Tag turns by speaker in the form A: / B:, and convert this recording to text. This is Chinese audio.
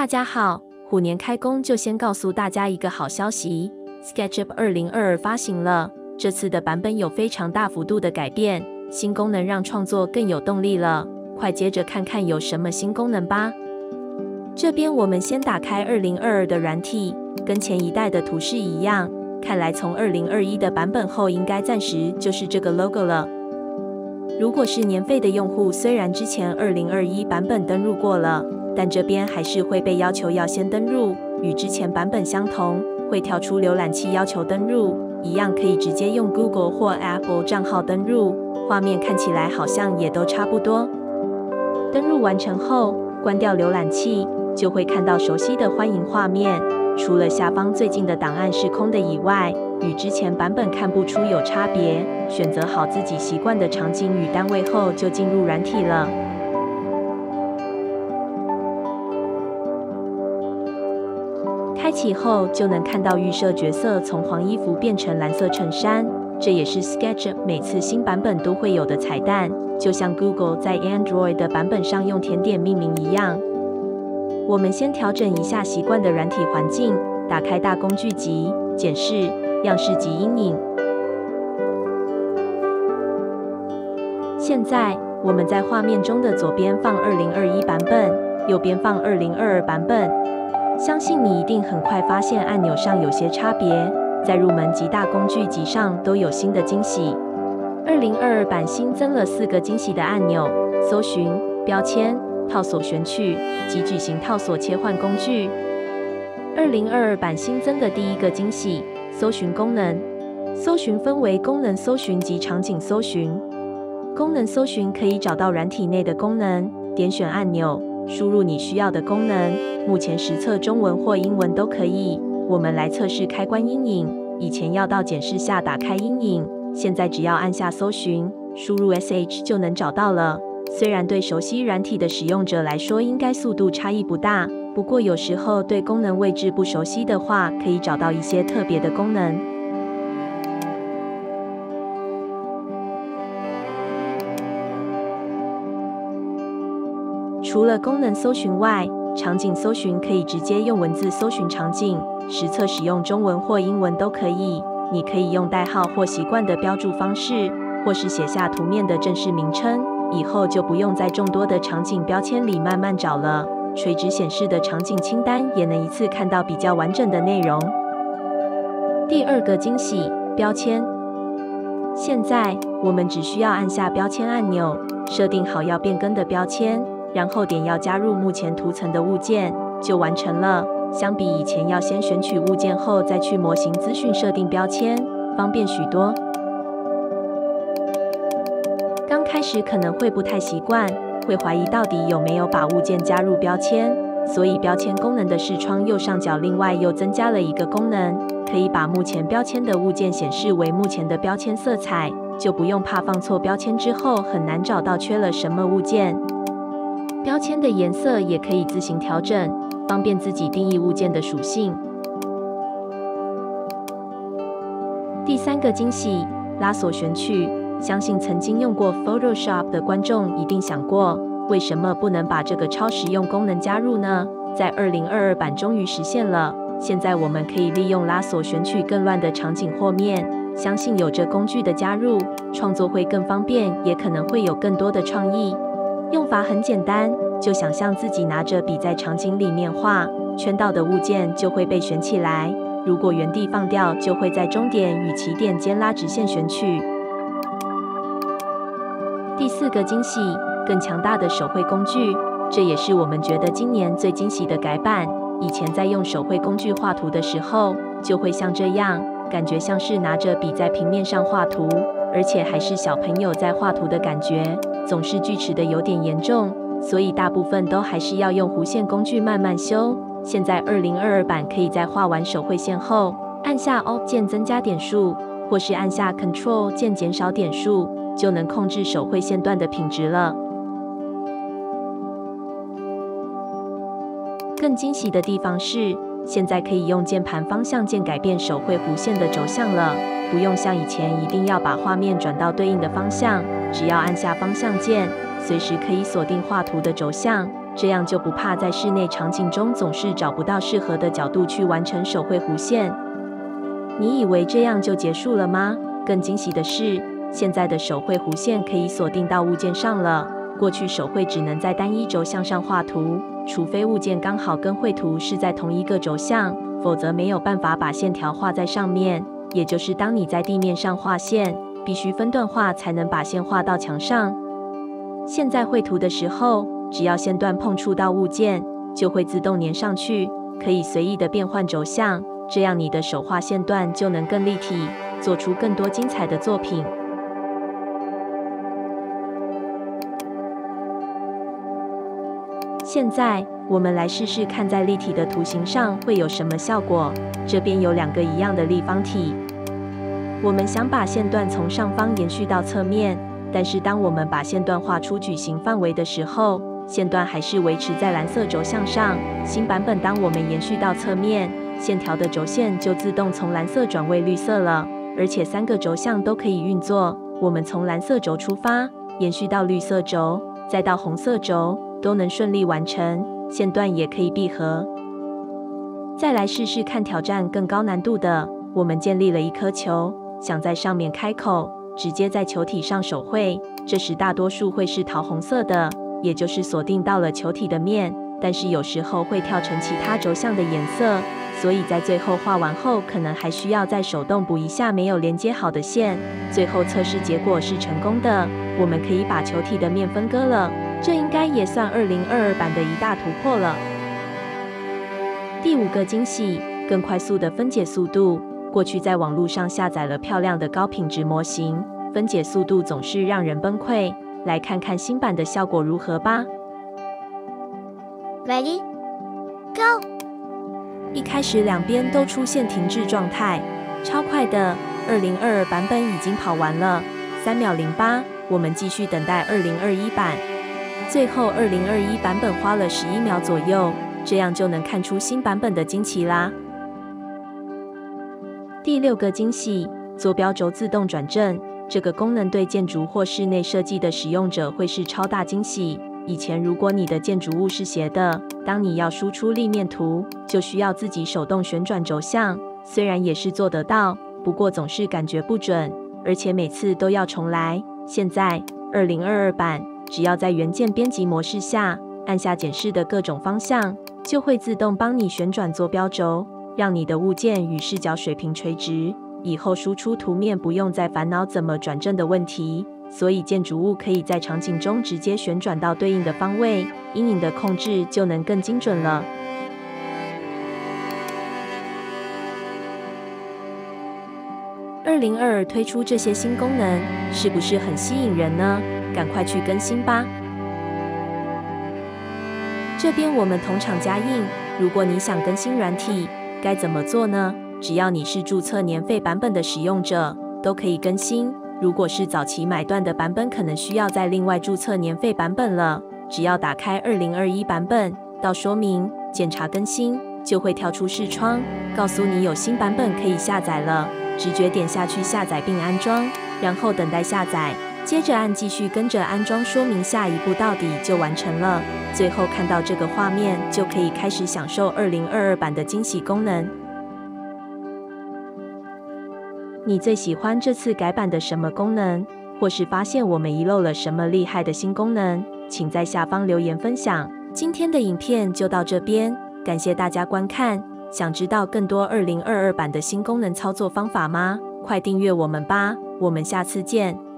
A: 大家好，虎年开工就先告诉大家一个好消息 ，SketchUp 2022发行了，这次的版本有非常大幅度的改变，新功能让创作更有动力了。快接着看看有什么新功能吧。这边我们先打开2022的软体，跟前一代的图示一样，看来从2021的版本后，应该暂时就是这个 logo 了。如果是年费的用户，虽然之前2021版本登入过了，但这边还是会被要求要先登入，与之前版本相同，会跳出浏览器要求登入，一样可以直接用 Google 或 Apple 账号登入，画面看起来好像也都差不多。登入完成后，关掉浏览器，就会看到熟悉的欢迎画面，除了下方最近的档案是空的以外，与之前版本看不出有差别。选择好自己习惯的场景与单位后，就进入软体了。开启后就能看到预设角色从黄衣服变成蓝色衬衫，这也是 SketchUp 每次新版本都会有的彩蛋，就像 Google 在 Android 的版本上用甜点命名一样。我们先调整一下习惯的软体环境，打开大工具集、检视、样式及阴影。现在我们在画面中的左边放2021版本，右边放2022版本。相信你一定很快发现按钮上有些差别，在入门及大工具集上都有新的惊喜。2022版新增了4个惊喜的按钮：搜寻、标签、套索选取及矩形套索切换工具。2022版新增的第一个惊喜，搜寻功能。搜寻分为功能搜寻及场景搜寻。功能搜寻可以找到软体内的功能，点选按钮，输入你需要的功能，目前实测中文或英文都可以。我们来测试开关阴影，以前要到检视下打开阴影，现在只要按下搜寻，输入 SH 就能找到了。虽然对熟悉软体的使用者来说应该速度差异不大，不过有时候对功能位置不熟悉的话，可以找到一些特别的功能。除了功能搜寻外，场景搜寻可以直接用文字搜寻场景，实测使用中文或英文都可以。你可以用代号或习惯的标注方式，或是写下图面的正式名称，以后就不用在众多的场景标签里慢慢找了。垂直显示的场景清单也能一次看到比较完整的内容。第二个惊喜，标签。现在我们只需要按下标签按钮，设定好要变更的标签，然后点要加入目前图层的物件，就完成了。相比以前要先选取物件后再去模型资讯设定标签，方便许多。刚开始可能会不太习惯，会怀疑到底有没有把物件加入标签，所以标签功能的视窗右上角另外又增加了一个功能，可以把目前标签的物件显示为目前的标签色彩，就不用怕放错标签之后很难找到缺了什么物件。标签的颜色也可以自行调整，方便自己定义物件的属性。第三个惊喜，拉锁选取。相信曾经用过 Photoshop 的观众一定想过，为什么不能把这个超实用功能加入呢？在2022版终于实现了，现在我们可以利用拉锁选取更乱的场景或面。相信有这工具的加入，创作会更方便，也可能会有更多的创意。用法很简单，就想象自己拿着笔在场景里面画，圈到的物件就会被选起来。如果原地放掉，就会在终点与起点间拉直线选取。第四个惊喜，更强大的手绘工具，这也是我们觉得今年最惊喜的改版。以前在用手绘工具画图的时候，就会像这样，感觉像是拿着笔在平面上画图，而且还是小朋友在画图的感觉，总是锯齿的有点严重，所以大部分都还是要用弧线工具慢慢修。现在2022版可以在画完手绘线后，按下 Alt 键增加点数，或是按下 Ctrl 键减少点数，就能控制手绘线段的品质了。更惊喜的地方是，现在可以用键盘方向键改变手绘弧线的轴向了，不用像以前一定要把画面转到对应的方向，只要按下方向键，随时可以锁定画图的轴向， 这样就不怕在室内场景中总是找不到适合的角度去完成手绘弧线。你以为这样就结束了吗？更惊喜的是，现在的手绘弧线可以锁定到物件上了。过去手绘只能在单一轴向上画图，除非物件刚好跟绘图是在同一个轴向，否则没有办法把线条画在上面。也就是当你在地面上画线，必须分段画才能把线画到墙上。现在绘图的时候，只要线段碰触到物件，就会自动粘上去，可以随意的变换轴向，这样你的手画线段就能更立体，做出更多精彩的作品。现在我们来试试看，在立体的图形上会有什么效果。这边有2个一样的立方体，我们想把线段从上方延续到侧面，但是当我们把线段画出矩形范围的时候，线段还是维持在蓝色轴向上。新版本当我们延续到侧面，线条的轴线就自动从蓝色转为绿色了，而且3个轴向都可以运作。我们从蓝色轴出发，延续到绿色轴，再到红色轴，都能顺利完成，线段也可以闭合。再来试试看挑战更高难度的，我们建立了一颗球，想在上面开口，直接在球体上手绘。这时大多数会是桃红色的，也就是锁定到了球体的面，但是有时候会跳成其他轴向的颜色，所以在最后画完后，可能还需要再手动补一下没有连接好的线。最后测试结果是成功的，我们可以把球体的面分割了，这应该也算2022版的一大突破了。第5个惊喜，更快速的分解速度。过去在网络上下载了漂亮的高品质模型，分解速度总是让人崩溃。来看看新版的效果如何吧。
B: Ready, go！
A: 一开始2边都出现停滞状态，超快的。2022版本已经跑完了，3秒08。我们继续等待2021版。最后2021版本花了11秒左右，这样就能看出新版本的惊奇啦。第6个惊喜，坐标轴自动转正。这个功能对建筑或室内设计的使用者会是超大惊喜。以前如果你的建筑物是斜的，当你要输出立面图，就需要自己手动旋转轴向，虽然也是做得到，不过总是感觉不准，而且每次都要重来。现在2022版，只要在元件编辑模式下按下检视的各种方向，就会自动帮你旋转坐标轴，让你的物件与视角水平垂直。以后输出图面不用再烦恼怎么转正的问题，所以建筑物可以在场景中直接旋转到对应的方位，阴影的控制就能更精准了。2022推出这些新功能，是不是很吸引人呢？赶快去更新吧！这边我们同场加印，如果你想更新软体，该怎么做呢？只要你是注册年费版本的使用者，都可以更新。如果是早期买断的版本，可能需要再另外注册年费版本了。只要打开2021版本，到说明检查更新，就会跳出视窗，告诉你有新版本可以下载了。直觉点下去下载并安装，然后等待下载，接着按继续，跟着安装说明下一步到底就完成了。最后看到这个画面，就可以开始享受2022版的惊喜功能。你最喜欢这次改版的什么功能？或是发现我们遗漏了什么厉害的新功能？请在下方留言分享。今天的影片就到这边，感谢大家观看。想知道更多2022版的新功能操作方法吗？快订阅我们吧！我们下次见。